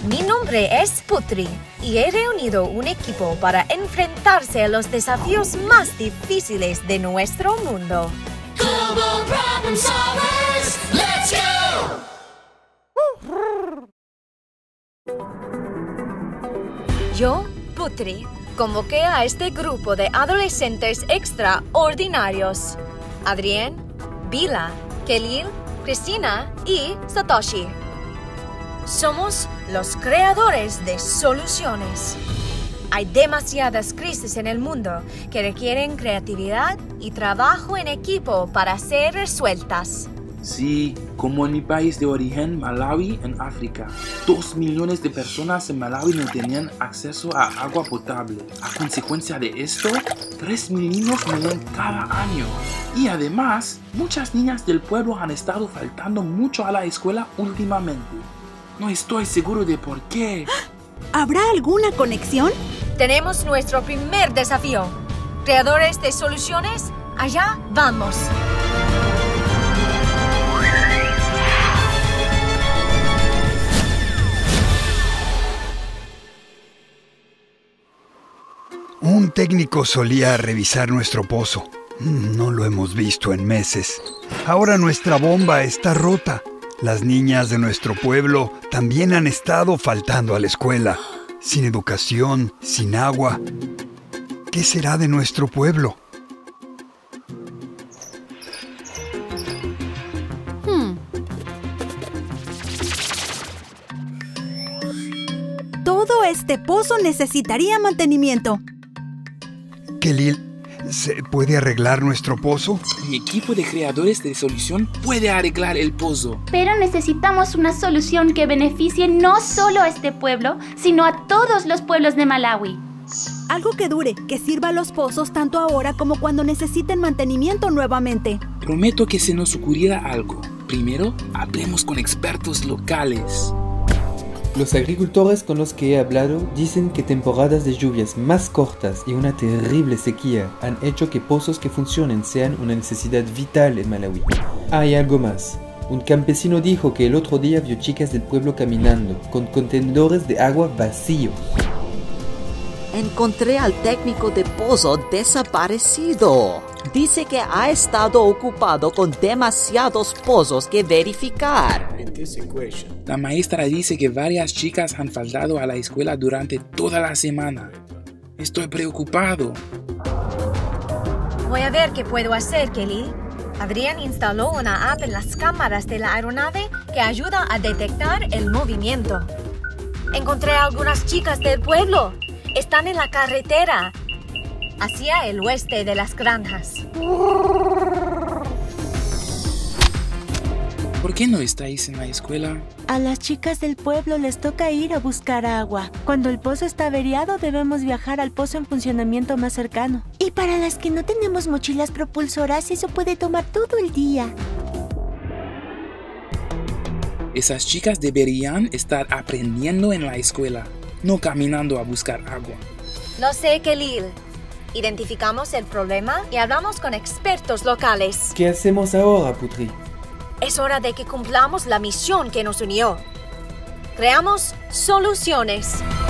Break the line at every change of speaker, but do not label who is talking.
Mi nombre es Putri y he reunido un equipo para enfrentarse a los desafíos más difíciles de nuestro mundo.
Global Problem Solvers, let's go!
Yo, Putri, convoqué a este grupo de adolescentes extraordinarios: Adrián, Bila, Khalil, Cristina y Satoshi. Somos los creadores de soluciones. Hay demasiadas crisis en el mundo que requieren creatividad y trabajo en equipo para ser resueltas.
Sí, como en mi país de origen, Malawi, en África. 2 millones de personas en Malawi no tenían acceso a agua potable. A consecuencia de esto, 3.000 niños mueren cada año. Y además, muchas niñas del pueblo han estado faltando mucho a la escuela últimamente. No estoy seguro de por qué.
¿Habrá alguna conexión?
Tenemos nuestro primer desafío. Creadores de soluciones, allá vamos.
Un técnico solía revisar nuestro pozo. No lo hemos visto en meses. Ahora nuestra bomba está rota. Las niñas de nuestro pueblo también han estado faltando a la escuela. Sin educación, sin agua. ¿Qué será de nuestro pueblo?
Todo este pozo necesitaría mantenimiento.
Khalil, ¿se puede arreglar nuestro pozo?
Mi equipo de creadores de solución puede arreglar el pozo.
Pero necesitamos una solución que beneficie no solo a este pueblo, sino a todos los pueblos de Malawi.
Algo que dure, que sirva a los pozos tanto ahora como cuando necesiten mantenimiento nuevamente.
Prometo que se nos ocurrirá algo. Primero, hablemos con expertos locales.
Los agricultores con los que he hablado dicen que temporadas de lluvias más cortas y una terrible sequía han hecho que pozos que funcionen sean una necesidad vital en Malawi. Hay algo más. Un campesino dijo que el otro día vio chicas del pueblo caminando con contenedores de agua vacíos.
Encontré al técnico de pozo desaparecido. Dice que ha estado ocupado con demasiados pozos que verificar.
La maestra dice que varias chicas han faltado a la escuela durante toda la semana. Estoy preocupado.
Voy a ver qué puedo hacer, Khalil. Adrián instaló una app en las cámaras de la aeronave que ayuda a detectar el movimiento. Encontré a algunas chicas del pueblo. Están en la carretera, hacia el oeste de las granjas.
¿Por qué no estáis en la escuela?
A las chicas del pueblo les toca ir a buscar agua. Cuando el pozo está averiado, debemos viajar al pozo en funcionamiento más cercano. Y para las que no tenemos mochilas propulsoras, eso puede tomar todo el día.
Esas chicas deberían estar aprendiendo en la escuela, no caminando a buscar agua.
Lo sé, Khalil. Identificamos el problema y hablamos con expertos locales.
¿Qué hacemos ahora, Putri?
Es hora de que cumplamos la misión que nos unió. Creamos soluciones.